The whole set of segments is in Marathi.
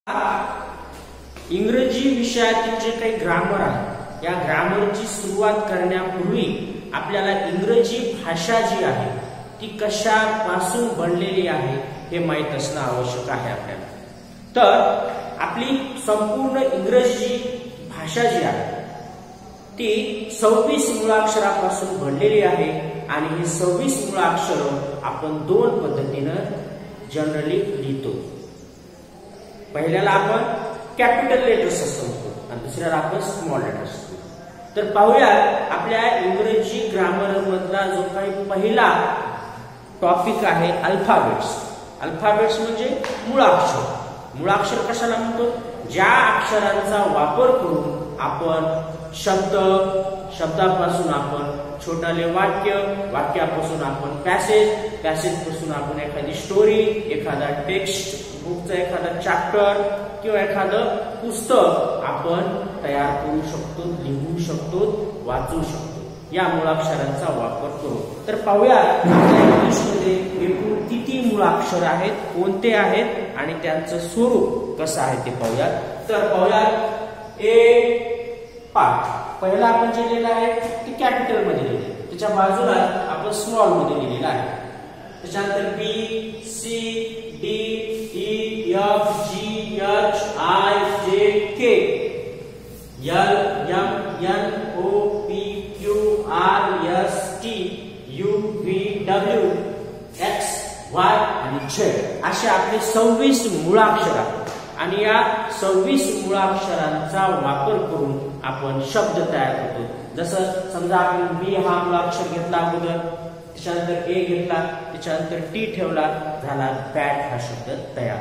इंग्रजी विषयातील जे काही ग्रामर आहे या ग्रामरची सुरुवात करण्यापूर्वी आपल्याला इंग्रजी भाषा जी आहे ती कशापासून बनलेली आहे हे माहित असणं आवश्यक आहे आपल्याला। तर आपली संपूर्ण इंग्रजी भाषा जी आहे ती 26 मुळाक्षरापासून बनलेली आहे आणि ही 26 मुळाक्षर आपण दोन पद्धतीने जनरली लिहितो। पहिल्याला आपण कॅपिटल लेटर्स असं म्हणतो आणि दुसऱ्याला आपण स्मॉल लेटर्स असतो। तर पाहूया आपल्या इंग्रजी ग्रामर मधला जो काही पहिला टॉपिक आहे अल्फाबेट्स। अल्फाबेट्स म्हणजे मुळाक्षर। मुळाक्षर कशाला म्हणतो? ज्या अक्षरांचा वापर करून आपण शब्दापासून आपण छोटाले वाक्य, वाक्यापासून आपण पॅसेज, पॅसेजपासून आपण एखादी स्टोरी, एखादा टेक्स्ट बुकचा एखादा चॅप्टर किंवा एखादं पुस्तक आपण तयार करू शकतो, लिहू शकतो, वाचू शकतो या मुळाक्षरांचा वापर करू। तर पाहूया इंग्लिशमध्ये एकूण किती मुळाक्षर आहेत, कोणते आहेत आणि त्यांचं स्वरूप कसं आहे ते पाहूया। तर पाहूया ए पार्ट। पहिला आपण जे लिहिलं आहे ते कॅपिटल मध्ये लिहिले, त्याच्या बाजूला आपण स्मॉल मध्ये लिहिलेलं आहे। त्याच्यानंतर B C D E F G H I J K L M N O P Q R S T U V W X Y आणि झेड असे आपले 26 मुळाक्षर आहेत आणि या 26 मुळाक्षरांचा वापर करून आपण शब्द तयार करतो। जसं समजा आपण बी हा मुळाक्षर घेतला अगोदर, त्याच्यानंतर ए घेतला, त्याच्यानंतर टी ठेवला, झाला बॅट हा शब्द तयार।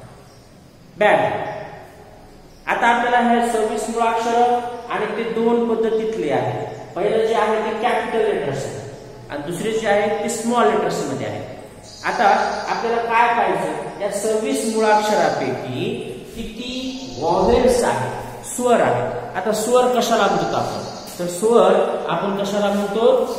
बॅट। आता आपल्याला हे 26 मुळाक्षर आणि ते दोन पद्धतीतले आहेत। पहिलं जे आहे ते कॅपिटल लेटर्स आणि दुसरे जे आहे ते स्मॉल लेटर्स मध्ये आहे। आता आपल्याला काय पाहिजे, या 26 मुळाक्षरापैकी किती व्हॉवेल्स आहेत, स्वर आहेत। आता स्वर कशाला म्हणतो आपण? तर स्वर आपण कशाला म्हणतो?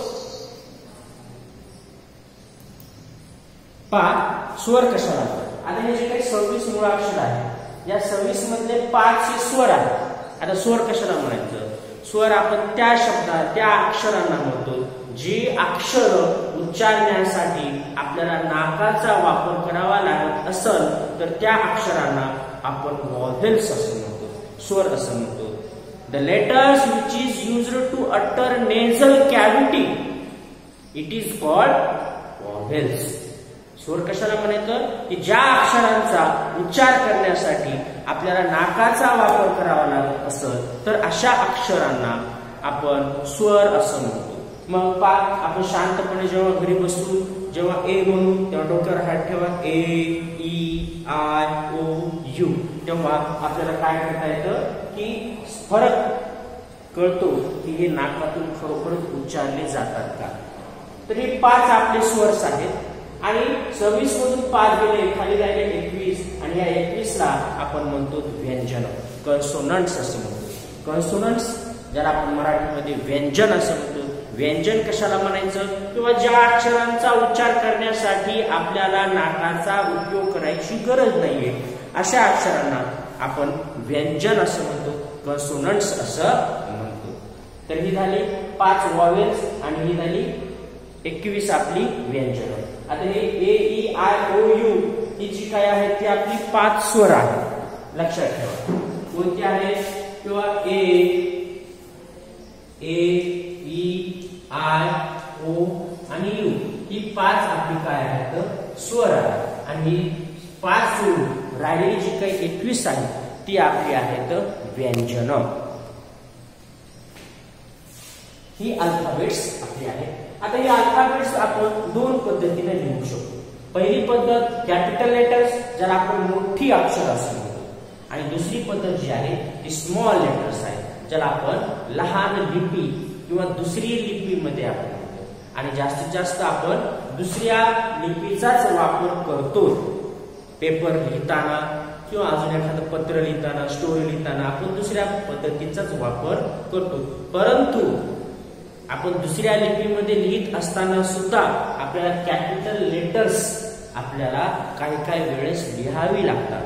स्वर कशाला म्हणतो? आता हे जे काही 26 मुळाक्षर आहेत या 26 मधले 5 हे स्वर आहेत। आता स्वर कशाला म्हणायचं? स्वर आपण त्या शब्दात त्या अक्षरांना म्हणतो जी अक्षर उच्चारण्यासाठी आपल्याला नाकाचा वापर करावा लागत असेल तर त्या अक्षरांना आपण व्हॉवेल्स असं म्हणतो, स्वर असं म्हणतो। The letters which is used to utter nasal cavity it is called vowels. स्वर कशाला म्हणायचं? की ज्या अक्षरांचा उच्चार करण्यासाठी आपल्याला नाकाचा वापर करावा लागत असेल तर अशा अक्षरांना आपण स्वर असं म्हणतो। मग आपण शांतपणे जेव्हा घरी बसू, जेव्हा ए म्हणू तेव्हा डोक्यावर हात ठेवा, A E I O U, तेव्हा आपल्याला काय करता येतं की फरक कळतो की हे नाकातून खरोखरच उच्चारले जातात का। तर हे 5 आपले स्वर्स आहेत आणि 26 मधून 5 गेले, खाली राहिले 21 आणि या 21 ला आपण म्हणतो व्यंजन, कन्सोनंट्स असं म्हणतो। कन्सोनंट्स ज्याला आपण मराठीमध्ये व्यंजन असं म्हणतो। व्यंजन कशाला म्हणायचं? किंवा ज्या अक्षरांचा उच्चार करण्यासाठी आपल्याला नाकाचा उपयोग करायची गरज नाहीये अशा अक्षरांना आपण व्यंजन असं म्हणतो, कन्सोनंट्स असं म्हणतो। तर ही झाली 5 व्हॉवेल्स आणि ही झाली 21 आपली व्यंजन। आता हे A E I O U ही जी काय आहे ती आपली 5 स्वर आहेत, लक्षात ठेवा कोणती आहेत। किंवा ए ई आय ओ आणि यू ही 5 आपली काय आहेत स्वर आहेत आणि 5 सोडून राहिलेली जी काही 21 आहेत ती आपली आहेत व्यंजन। ही अल्फाबेट्स आपली आहेत। आता हे अल्फाबेट्स आपण दोन पद्धतीने लिहू शकतो। पहिली पद्धत कॅपिटल लेटर्स ज्याला आपण मोठी अक्षर असं म्हणतो आणि दुसरी पद्धत जी आहे ती स्मॉल लेटर्स आहे ज्याला आपण लहान लिपी किंवा दुसरी लिपीमध्ये आपण म्हणतो आणि जास्तीत जास्त आपण दुसऱ्या लिपीचाच वापर करतो। पेपर लिहिताना किंवा अजून एखादं पत्र लिहिताना, स्टोरी लिहिताना आपण दुसऱ्या पद्धतीचाच वापर करतो। परंतु आपण दुसऱ्या लिपीमध्ये लिहित असताना सुद्धा आपल्याला कॅपिटल लेटर्स आपल्याला काही वेळेस लिहावी लागतात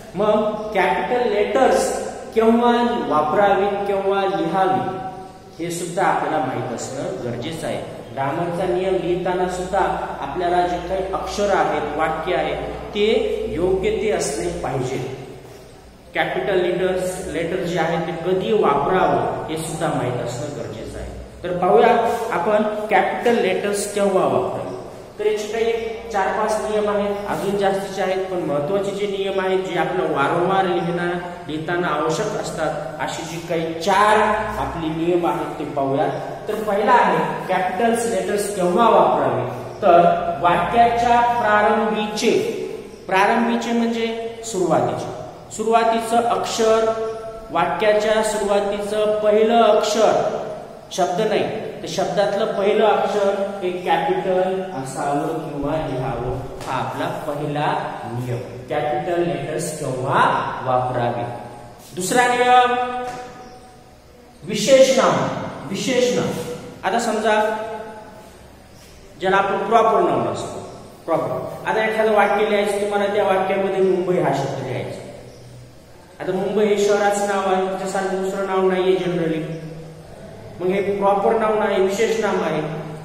मग कॅपिटल लेटर्स केव्हा वापरावी केव्हा लिहावी हे सुद्धा आपल्याला माहित असणं गरजेचं आहे. ग्रामरचा नियम लिहिताना सुद्धा आपल्याला जे काही अक्षर आहेत वाक्य आहेत ते योग्य ते असले पाहिजे. कॅपिटल लेटर्स जे आहेत ते कधी वापरावं हे सुद्धा माहित असणं गरजेचं आहे. तर पाहूया आपण कॅपिटल लेटर्स केव्हा वापरावे. तर याचे काही 4-5 नियम आहेत, अजून जास्तीचे आहेत, पण महत्वाचे जे नियम आहेत जे आपल्याला वारंवार लिहिताना आवश्यक असतात अशी जी काही 4 आपले नियम आहेत ते पाहूया. तर पहिला आहे कॅपिटल लेटर्स केव्हा वापरावे. तर वाक्याच्या प्रारंभीचे म्हणजे सुरुवातीचं अक्षर, वाक्याच्या सुरुवातीचं पहिलं अक्षर, शब्द नाही तर शब्दातलं पहिलं अक्षर हे कॅपिटल असावं किंवा लिहावं. हा आपला पहिला नियम. कॅपिटल लेटर्स केव्हा वापरावे. दुसरा नियम विशेष नाम. आता समजा ज्याला आपण प्रॉपर नाउन असतो. आता एखादं वाक्य लिहायचं तुम्हाला, त्या वाक्यामध्ये मुंबई हा शब्द लिहायचा. आता मुंबई हे शहराचं नाव आहे, त्याच्यासारखं दुसरं नाव नाहीये जनरली. मग हे प्रॉपर नाउन आहे, विशेष नाम आहे.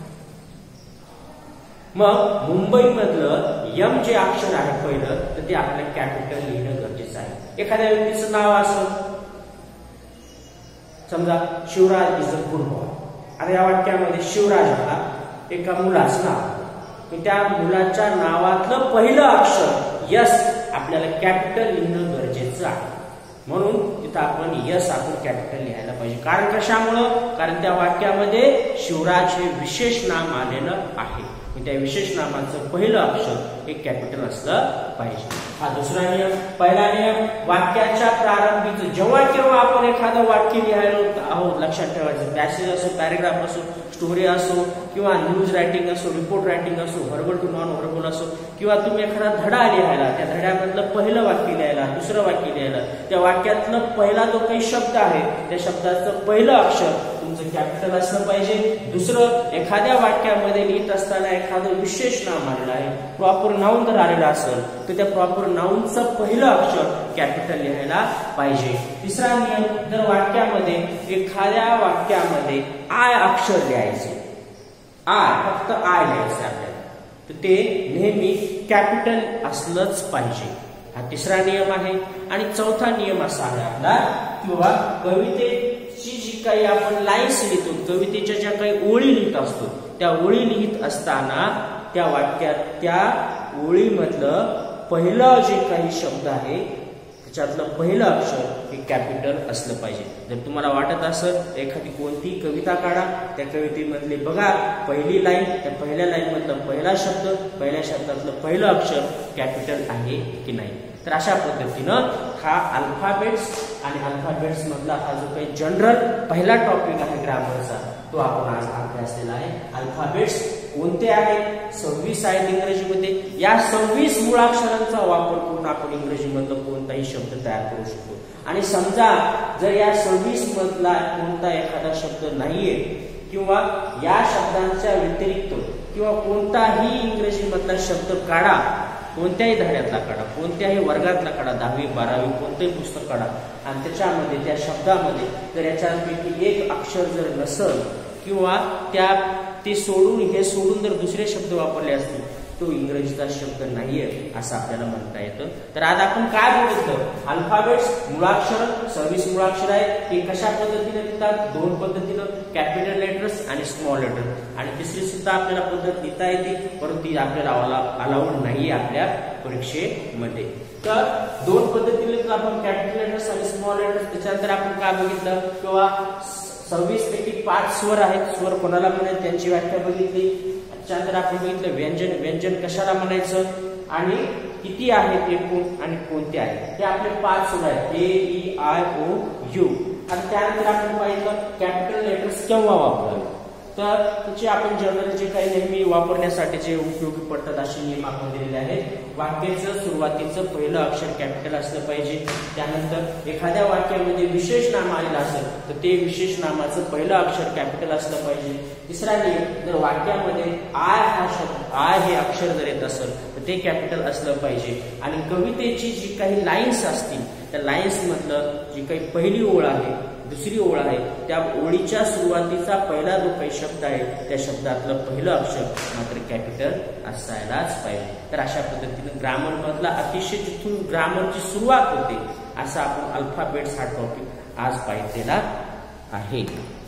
मग मुंबई मधलं यम जे अक्षर आहे पहिलं तर ते आपल्याला कॅपिटल लिहिणं गरजेचं आहे. एखाद्या व्यक्तीचं नाव असं समजा Shivraj is a good boy. आता या वाक्यामध्ये शिवराज हा एका मुलाचं नाव, त्या मुलाच्या नावातलं पहिलं अक्षर यस आपल्याला कॅपिटल लिहिणं गरजेचं आहे. म्हणून तिथं आपण यस आपण कॅपिटल लिहायला पाहिजे. कारण कशामुळं, कारण त्या वाक्यामध्ये शिवराज हे विशेष नाम आलेलं आहे. त्या विशेष नामाचं पहिलं अक्षर हे कॅपिटल असलं पाहिजे. हा दुसरा नियम. पहिला नियम वाक्याच्या प्रारंभीचं जेव्हा केव्हा आपण एखादं वाक्य लिहायला आहोत लक्षात ठेवायचं. पॅसेज असो, पॅरेग्राफ असो, स्टोरी असो किंवा न्यूज रायटिंग असो, रिपोर्ट रायटिंग असो, व्हर्बल टू नॉन व्हर्बल असो, किंवा तुम्ही एखादा धडा लिहायला, त्या धड्यामधलं पहिलं वाक्य लिहायला, दुसरं वाक्य लिहायला, त्या वाक्यातलं पहिला जो काही शब्द आहे त्या शब्दाचं पहिलं अक्षर तुमचं कॅपिटल असलं पाहिजे. दुसरं, एखाद्या वाक्यामध्ये लिहित असताना एखादं विशेष नाम आलेलं आहे, प्रॉपर नाउन जर आलेलं असेल तर त्या प्रॉपर नाउनचं पहिलं अक्षर कॅपिटल लिहायला पाहिजे. तिसरा नियम, जर वाक्यामध्ये एखाद्या वाक्यामध्ये आय अक्षर लिहायचे, फक्त आय लिहायचे आपल्याला, तर ते नेहमी कॅपिटल असलंच पाहिजे. हा तिसरा नियम आहे. आणि चौथा नियम असा आहे आपला, किंवा कवितेची जी काही आपण लाईन्स लिहितो, कवितेच्या ज्या काही ओळी लिहित असतो, त्या ओळी लिहित असताना त्या वाक्यात त्या ओळीमधलं पहिलं जे काही शब्द आहे त्याच्यातलं पहिलं अक्षर हे कॅपिटल असलं पाहिजे. जर तुम्हाला वाटत असेल एखादी कोणती कविता काढा, त्या कवितेमधले बघा पहिली लाईन, त्या पहिल्या लाईन मधलं पहिला शब्द, पहिल्या शब्दातलं पहिलं अक्षर कॅपिटल आहे की नाही. तर अशा पद्धतीनं हा अल्फाबेट्स आणि अल्फाबेट्स मधला हा जो काही जनरल पहिला टॉपिक आहे ग्रामरचा तो आपण आज अभ्यासलेला आहे. अल्फाबेट्स कोणते आहेत? 26 आहेत इंग्रजीमध्ये. या 26 मुळाक्षरांचा वापर करून आपण इंग्रजीमधला कोणताही शब्द तयार करू शकतो. आणि समजा जर या 26 मधला कोणता एखादा शब्द नाहीये किंवा या शब्दांच्या व्यतिरिक्त किंवा कोणताही इंग्रजीमधला शब्द काढा, कोणत्याही धड्यातला काढा, कोणत्याही वर्गातला काढा, 10वी 12वी कोणतेही पुस्तक काढा, आणि त्याच्यामध्ये त्या शब्दामध्ये जर याच्यापैकी एक अक्षर जर नसेल किंवा ते सोडून हे सोडून जर दुसरे शब्द वापरले असतील तो इंग्रजीचा शब्द नाहीये असं आपल्याला म्हणता येतं. तर आज आपण काय बघितलं? अल्फाबेट्स, मुळाक्षर, 26 मुळाक्षर आहेत. ते कशा पद्धतीने लिहितात? 2 पद्धतीनं, कॅपिटल लेटर्स आणि स्मॉल लेटर. आणि तिसरी सुद्धा आपल्याला पद्धत लिहिता येते, परंतु ती आपल्याला अलाउड नाहीये आपल्या परीक्षेमध्ये. तर 2 पद्धतीने आपण कॅपिटल लेटर्स आणि स्मॉल लेटर्स. त्याच्यानंतर आपण काय बघितलं? किंवा 26 पैकी 5 स्वर आहेत. स्वर कोणाला म्हणतात त्यांची व्याख्या बघितली. त्यानंतर आपण बघितलं व्यंजन कशाला म्हणायचं आणि किती आहेत एकूण आणि कोणते आहेत. हे आपले 5 स्वर आहेत, A-E-I-O-U. आणि त्यानंतर आपण पाहिलं कॅपिटल लेटर्स केव्हा वापरावे. तर त्याचे आपण जनरल जे काही नेहमी वापरण्यासाठी जे उपयोगी पडतात असे नियम आपण दिलेले आहेत. वाक्याचं सुरुवातीचं पहिलं अक्षर कॅपिटल असलं पाहिजे. त्यानंतर एखाद्या वाक्यामध्ये विशेष नाम आलेलं असेल तर ते विशेष नामाचं पहिलं अक्षर कॅपिटल असलं पाहिजे. तिसरा नियम, जर वाक्यामध्ये आय हा शब्द आय हे अक्षर जर येत असेल तर ते कॅपिटल असलं पाहिजे. आणि कवितेची जी काही लाईन्स असतील त्या लाईन्स मधलं जी काही पहिली ओळ आहे, दुसरी ओळ आहे, त्या ओळीच्या सुरुवातीचा पहिला जो काही शब्द आहे त्या शब्दातलं पहिलं अक्षर मात्र कॅपिटल असायलाच पाहिजे. तर अशा पद्धतीने ग्रामर मधला अतिशय जिथून ग्रामरची सुरुवात होते असा आपण अल्फाबेट्स हा टॉपिक आज पाहिलेला आहे.